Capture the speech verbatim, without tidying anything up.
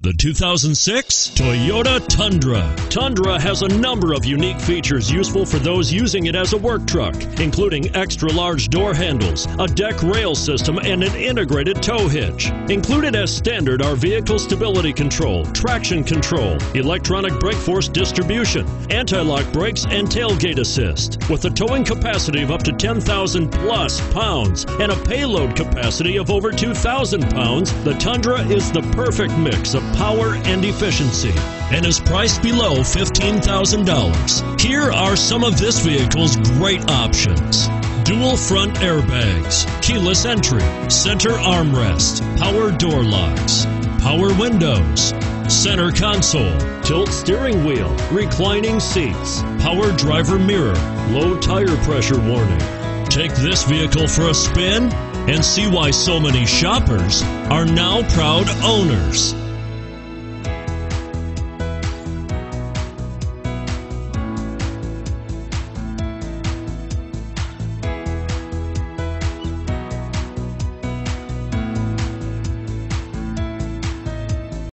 The two thousand six Toyota Tundra. Tundra has a number of unique features useful for those using it as a work truck, including extra-large door handles, a deck rail system, and an integrated tow hitch. Included as standard are vehicle stability control, traction control, electronic brake force distribution, anti-lock brakes, and tailgate assist. With a towing capacity of up to ten thousand plus pounds and a payload capacity of over two thousand pounds, the Tundra is the perfect mix of power and efficiency and is priced below fifteen thousand dollars. Here are some of this vehicle's great options: dual front airbags, keyless entry, center armrest, power door locks, power windows, center console, tilt steering wheel, reclining seats, power driver mirror, low tire pressure warning. Take this vehicle for a spin and see why so many shoppers are now proud owners.